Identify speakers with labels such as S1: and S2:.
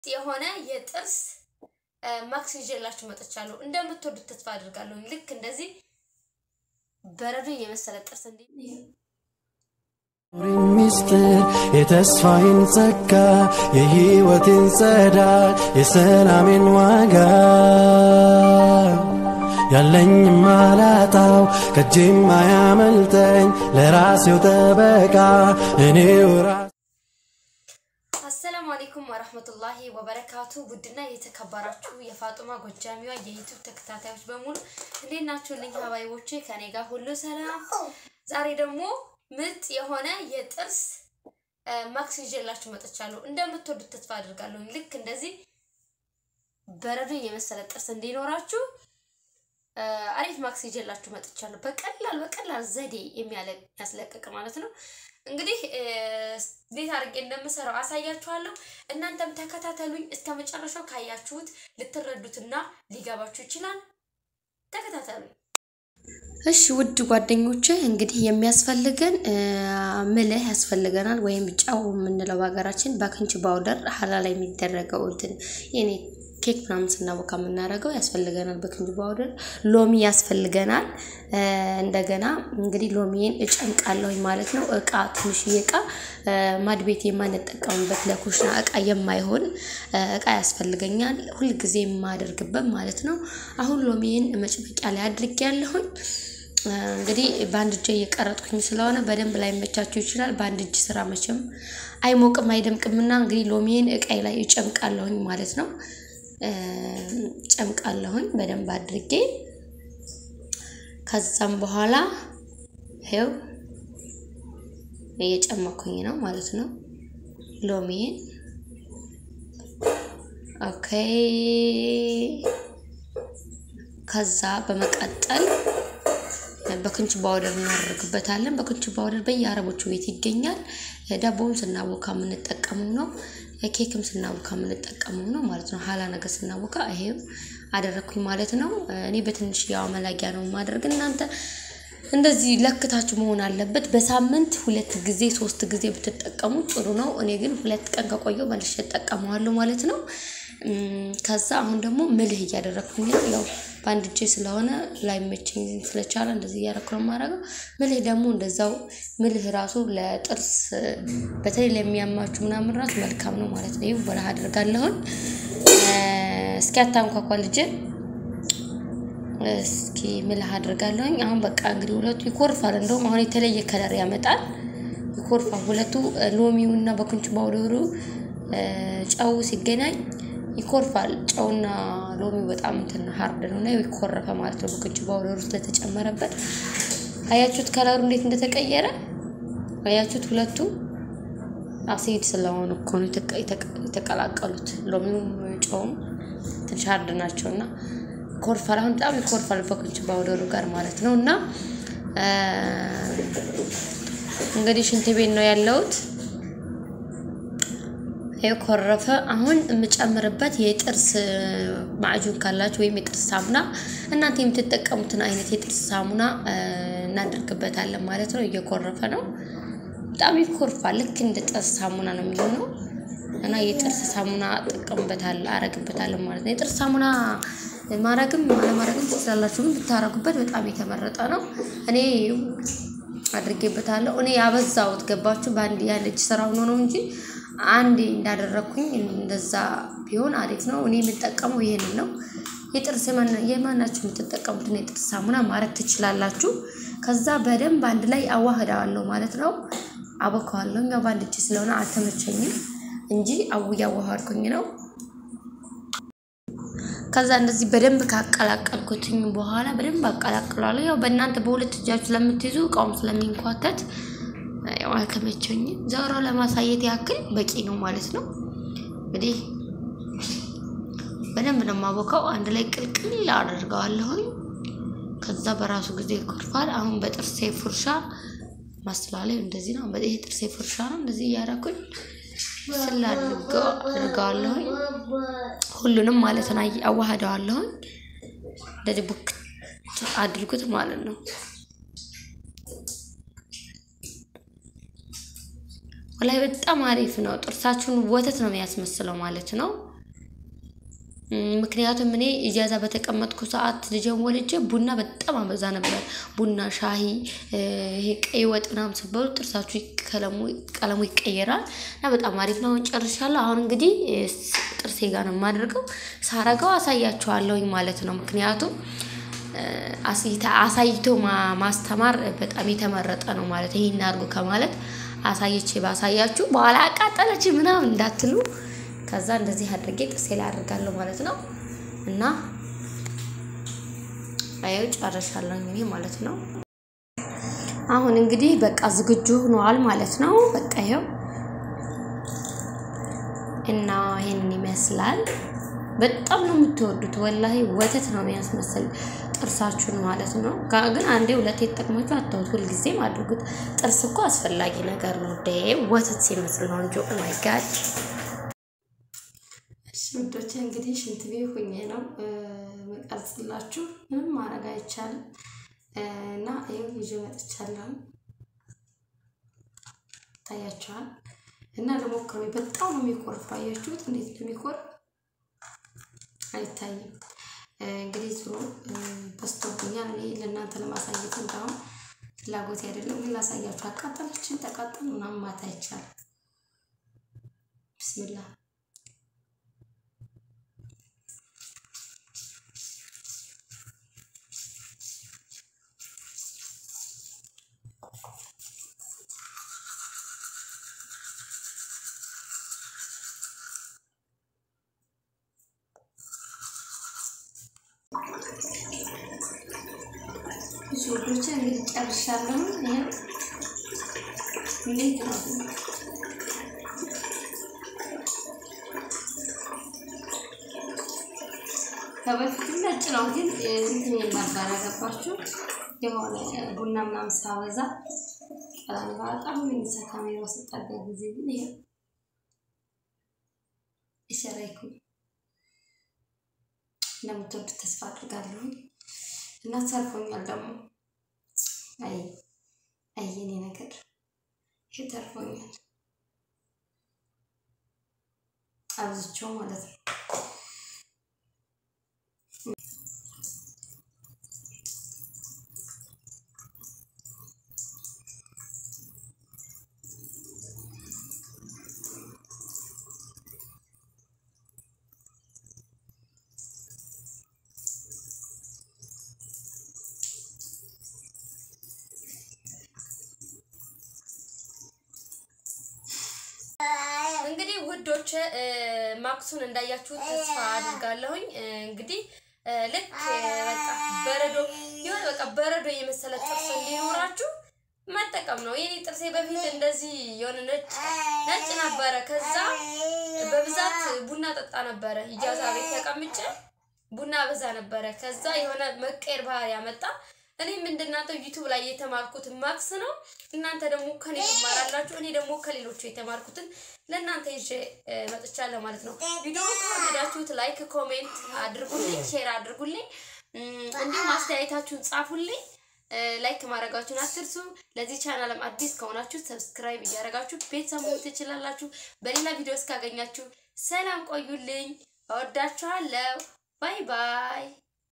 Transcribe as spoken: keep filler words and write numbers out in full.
S1: የሆነ የጥርስ ማክስ ይዤላችሁ መጥቻለሁ እንደምትወዱት ተስፋ አድርጋለሁ ልክ እንደዚህ በረዶ የመሰለ ጥርስ እንዴ
S2: ሚስጥር የተስፋዬን ጸጋ የህይወቴን ጸዳል የሰላሜን ዋጋ ያለኝ ማላጣው ከጄም ማያመልጠኝ ለራሴው ተበቃ እኔው ራስ
S1: السلام عليكم ورحمة الله وبركاته ودنا يتكبراتو يفاطمة ጎጃሚዋ የዩቲዩብ ተከታታዮች በሙሉ እንዴት ናችሁልኝ ሀባይቦቼ ከኔ ጋር ሁሉ ሰላም ዛሬ ደግሞ ምርጥ የሆነ የጥርስ ማክስ ይዤላችሁ መጥቻለሁ እንደምትወዱት ተስፋ አድርጋለሁ ልክ እንደዚህ በረዶ የመሰለ ጥርስ እንዲኖራችሁ አሪፍ ማክስ ይዤላችሁ መጥቻለሁ በቀላል በቀላል ዘዴ የሚያለቅ ያስለቀቅ ማለት ነው እንግዲህ እንዴት አድርጌ እንደምሰራው አሳያችኋለሁ እናንተም ተከታተሉኝ እስከ መጨረሻው ካያችሁት ልትረዱትና ሊገባችሁ ይችላል ተከታተሉኝ እሺ ውድ ጓደኞቼ እንግዲህ የሚያስፈልገን ምልህ ያስፈልገናል ወይም ጫው ምንለው ባገራችን ባኪንግ ፓውደር ሐላላ የሚደረገው እንትን የኔ ኬክ ምናምን ስናቦካ ምናረጋው ያስፈልገናል ባኪንግ ፓውደር ሎሚ ያስፈልገናል እንደገና እንግዲህ ሎሚን እጨምቃለሁ ማለት ነው እቃ ትንሽ እቃ ማድቤት የማንጠቀምበት ለኩሽና እቃ የማይሆን እቃ ያስፈልገኛል ሁሉ ጊዜ የማደርግበት ማለት ነው አሁን ሎሚን መጭመቂያ ላይ አድርጌያለሁ እንግዲህ ባንድ እጄ እየቀረጥኩኝ ስለሆነ በደንብ ላይ መቻችሁ ይችላል ባንድ እጅ ስራ መቼም አይሞቅም አይደምቅምና እንግዲህ ሎሚን እቃይ ላይ እጨምቃለሁ ማለት ነው ጨምቃለሁኝ በደንብ አድርጌ ከዛም በኋላ ሄው እየጨመኩኝ ነው ማለት ነው ሎሚን ኦኬ ከዛ በመቀጠል ባኪንግ ፓውደር እናደርግበታለን ባኪንግ ፓውደር በየአረቦቹ ቤት ይገኛል ዳቦም ስናቦካ ምን ተጠቀሙ ነው ኬክም ስናቦካ ምን ተጠቀሙ ነው ማለት ነው ሐላ ነገር ስናቦካ ይሄው አደረኩኝ ማለት ነው እኔ በትንሽ ያው መላጊያ ነው ማድረግ እናንተ እንደዚህ ለክታችሁ መሆን አለበት በሳምንት ሁለት ጊዜ ሶስት ጊዜ ብትጠቀሙ ጥሩ ነው እኔ ግን ሁለት ቀን ከቆየው መልሼ ተጠቀመዋለሁ ማለት ነው ከዛ አሁን ደግሞ ምልህ ያደረኩኝ ነው ያው ባንድ እጄ ስለሆነ ላይ መቼኝ ስለቻለ እንደዚህ ያረክሮ ማረጋ ምልህ ደግሞ እንደዛው ምልህ ራሱ ለጥርስ በተለይ ለሚያማችሁ ምናምን ራስ መልካም ነው ማለት ነው ይው ወላ አድርጋለሁ እስኪ አታንኳኳ ልጅ እስኪ ምልህ አድርጋለሁ አሁን በቃ እንግዲህ ሁለቱ ይኮርፋል እንደውም አሁን የተለየ ከለር ያመጣል ይኮርፋል ሁለቱ ሎሚውና ባኪንግ ፓውደሩ ጫው ሲገናኝ ይኮርፋል ጫውና ሎሚው በጣም እንትን ሃርድ ነውና ይኮረፈ ማለት ነው ባኪንግ ፓውደሩ ስለተጨመረበት አያችሁት ከለሩ እንዴት እንደተቀየረ አያችሁት ሁለቱ አሲድ ስለሆነ እኮ ነው የተቀላቀሉት ሎሚው ጫውም ትንሽ ሃርድ ናቸውና ኮርፋል አሁን በጣም ይኮርፋል ባኪንግ ፓውደሩ ጋር ማለት ነውና እንግዲህ ሽንት ቤት ነው ያለውት የኮረፈ አሁን የምጨምርበት የጥርስ ማዕጁን ካላችሁ ወይም የጥርስ ሳሙና እናንተ የምትጠቀሙትን አይነት የጥርስ ሳሙና እናደርግበታለን ማለት ነው እየኮረፈ ነው በጣም ይኮርፋል ልክ እንደ ጥርስ ሳሙና ነው የሚሆነው እና የጥርስ ሳሙና ተጠቀምበታል አረግበታል ማለት ነው የጥርስ ሳሙና ማረግም ማለማረግም ትችላላችሁ ግን ብታረጉበት በጣም የተመረጠ ነው እኔ አድርጌበታለሁ እኔ ያበዛውት ገባችሁ ባንድ ያለች ስራው ነው እንጂ አንዴ እንዳደረኩኝ እንደዛ ቢሆን አሪፍ ነው እኔ የምጠቀመው ይሄንን ነው የጥርስ የማናችሁ የምትጠቀሙት ነው የጥርስ ሳሙና ማረግ ትችላላችሁ ከዛ በደንብ አንድ ላይ አዋህዳለሁ ማለት ነው አበካዋለሁ ያው ባንድ እጅ ስለሆነ አልተመቸኝም እንጂ አውያ አዋሃድኩኝ ነው ከዛ እንደዚህ በደንብ ካቀላቀልኩትኝ በኋላ በደንብ አቀላቅላለሁ ያው በእናንተ በሁለት እጃችሁ ለምትይዙ ቃውም ስለሚንኳተት ያው አልተመቸኝ ዛሬ ለማሳየት ያክል በቂ ነው ማለት ነው እንግዲህ በደንብ ነው ማቦካው አንድ ላይ ቅልቅል አድርጋለሁ ከዛ በራሱ ጊዜ ይኮርፋል አሁን በጥርሴ ፍርሻ ማስላለይ እንደዚህ ነው በዚህ ጥርሴ ፍርሻ ነው እንደዚህ ያራኩኝ ስላድርገው አድርጋለሁ ሁሉንም ማለት ነው አዋሃዳለሁ እንደዚህ ቡክ አድርጉት ማለት ነው ወላይ በጣም አሪፍ ነው ጥርሳችሁን ወተት ነው የሚያስመስለው ማለት ነው ምክንያቱም እኔ ኢጃዛ በተቀመጥኩ ሰዓት ልጅም ወልጄ ቡና በጣም አበዛ ነበር ቡና ሻሂ ይሄ ቀይ ወጥናም ሲበሉ ጥርሳችሁ ቀለሙ ቀለሙ ይቀየራል እና በጣም አሪፍ ነው ጨርሻለሁ አሁን እንግዲህ ጥርሴ ጋር ነው ማድረገው ሳራጋው አሳያችኋለሁኝ ማለት ነው ምክንያቱም አሳይታ አሳይቶ ማስተማር በጣም የተመረጠ ነው ማለት ይሄን አርጉ ከማለት አሳይቼ ባሳያችሁ በኋላ አቃጠለች ምናምን እንዳትሉ ከዛ እንደዚህ አድርጌ ጥርሴ ላይ አድርጋለሁ ማለት ነው እና አየው ጨርሻለሁ እኔ ማለት ነው አሁን እንግዲህ በቃ ዝግጁ ሆኗል ማለት ነው በቃ ይሄው እና ይሄን ይመስላል በጣም ነው የምትወዱት ወላሂ ወተት ነው የሚያስመስል ጥርሳችሁን ማለት ነው ግን አንዴ ሁለቴ ተጠቅማችሁ አታውት ሁሉ ጊዜ ማድረጉት ጥርስ እኮ አስፈላጊ ነገር ነው ደ ወተት ሲመስል ነው እንጂ ኦ ማይ ጋድ ሽንቶች እንግዲህ ሽንት ቤት ሆኜ ነው መቀርጽላችሁ ምንም ማረጋ አይቻልም እና ይሄው ይዤ መጥቻለሁ ታያችኋል እና ለሞክረው በጣም ነው የሚቆርፈው አያችሁት እንዴት እንደሚቆርፍ አይታይም እንግዲህ ዝሮ በስቶኛል እኔ ለእናንተ ለማሳየት እንዳው ፍላጎት አይደለም ግን ላሳያችሁ አቃጠለችን ተቃጠል ምናምን ማታ ይቻላል ቢስሚላህ ሹሩጭ እንግዲህ ጨርሻለሁ ይሄ እንዴት ነው ከበፊት ነጭ ነው ግን እንትን ነበር ያገባችሁ የሆነ ቡና ምናምን ሳበዛ ቀላል በጣም ምን ሰካሜው ወስጣጋ ጊዜ ግን ይሄ እሸራይኩ እንደምትወዱት ተስፋ አድርጋለሁ እና ተርፎኛል ደግሞ አይ አይኔ ነገር ይተርፎኛል አብዝቼው ማለት ነው እንግዲህ ውዶች ማክሱን እንዳያችሁ ተስፋ አድርጋለሁኝ እንግዲህ ልክ በቃ በረዶ ይሁን በቃ በረዶ የመሰለ ጥርስ እንዲኖራችሁ መጠቀም ነው የኔ ጥርሴ በፊት እንደዚህ የሆነ ነጭ ነጭ ነበር ከዛ በብዛት ቡና ጠጣ ነበር ኢጃዛ ቤት ተቀምጬ ቡና በዛ ነበር ከዛ የሆነ መቀየር ባህሪ ያመጣ እኔም እንደናንተ ዩቲዩብ ላይ የተማርኩት ማክስ ነው እናንተ ደግሞ ከኔ ተማራላችሁ እኔ ደግሞ ከሌሎቹ የተማርኩትን ለእናንተ ይዤ መጥቻለሁ ማለት ነው ቪዲዮ ከወደዳችሁት ላይክ ኮሜንት አድርጉልኝ ሼር አድርጉልኝ እንዲሁም አስተያየታችሁን ጻፉልኝ ላይክ ማድረጋችሁን አትርሱ ለዚህ ቻናልም አዲስ ከሆናችሁ ሰብስክራይብ እያደረጋችሁ ቤተሰብ መሆን ትችላላችሁ በሌላ ቪዲዮ እስካገኛችሁ ሰላም ቆዩልኝ እወዳችኋለሁ ባይ ባይ